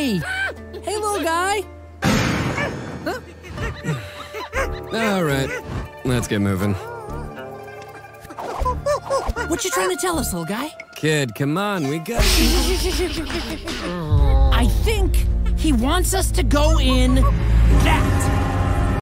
Hey! Hey, little guy! All right, let's get moving. What you trying to tell us, little guy? Kid, come on, we got... I think he wants us to go in that.